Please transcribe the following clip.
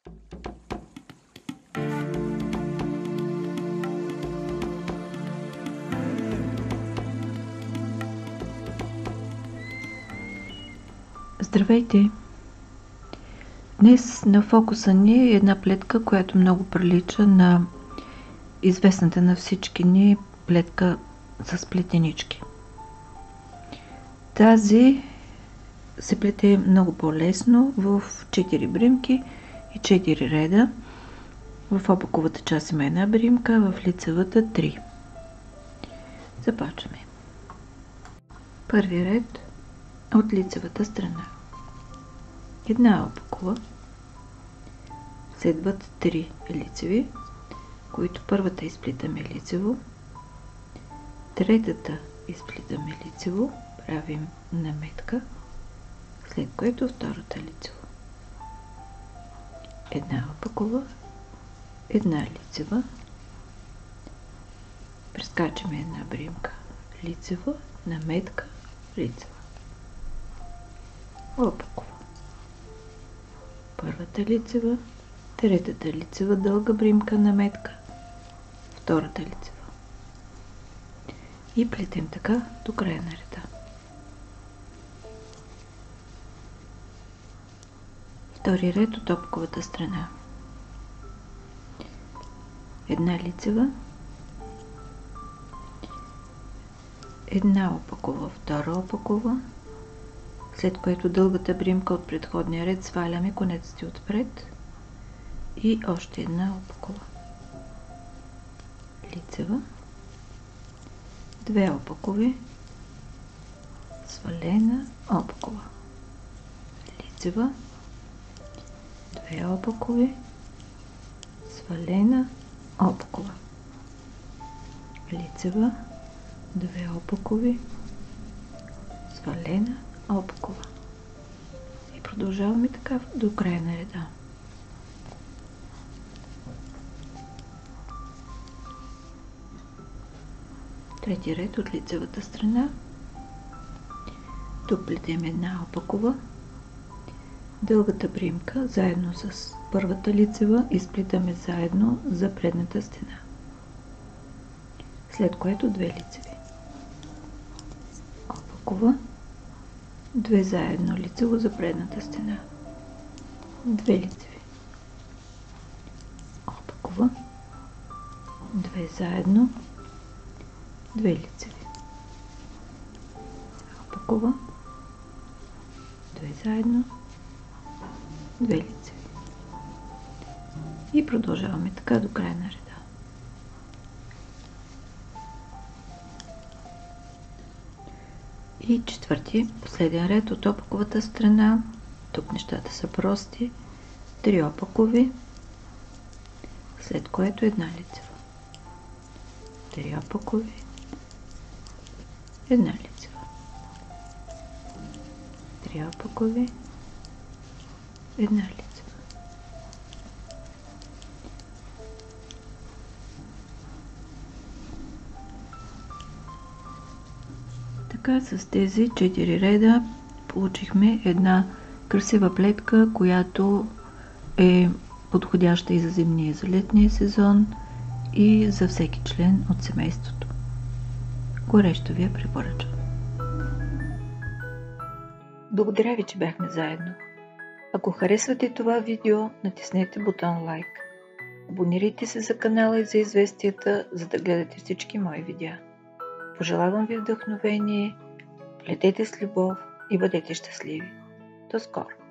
Здравейте! Днес на фокуса ни е една плетка, която много прилича на известната на всички ни плетка с плетенички. Тази се плете много по-лесно в 4 бримки и 4 реда. В обуковата част има една бримка, в лицевата 3. Започваме. Първи ред от лицевата страна. Една обукова, следват 3 лицеви, които първата изплитаме лицево, третата изплитаме лицево, правим наметка, след което втората лицево. Една обукова, една лицева, прескачаме една бримка, лицева, наметка, лицева. Обукова. Първата лицева, третата лицева, дълга бримка, наметка, втората лицева. И плетем така до края на реда. Втори ред от обуковата страна. Една лицева, една обукова, втора обукова, след което дългата бримка от предходния ред сваляме конеците отпред и още една обукова. Лицева, две обукови, свалена обукова. Лицева, две обукови, свалена обукова. Лицева, две обукови, свалена обукова. И продължаваме така до края на реда. Трети ред от лицевата страна. Тук плетем една обукова, дългата бримка заедно с първата лицева изплитаме заедно за предната стена, след което две лицеви. Обукова, две заедно лицево за предната стена, две лицеви. Обукова, две заедно, две лицеви. Обукова, две заедно, две лицеви. И продължаваме така до края на реда. И четвърти, последен ред от обуковата страна. Тук нещата са прости. 3 обукови, след което една лицева. 3 обукови, една лицева. 3 обукови, една лицева. Така с тези 4 реда получихме една красива плетка, която е подходяща и за зимния, и за летния сезон, и за всеки член от семейството. Горещо ви я препоръчвам. Благодаря ви, че бяхме заедно. Ако харесвате това видео, натиснете бутон лайк. Абонирайте се за канала и за известията, за да гледате всички мои видеа. Пожелавам ви вдъхновение, плетете с любов и бъдете щастливи. До скоро!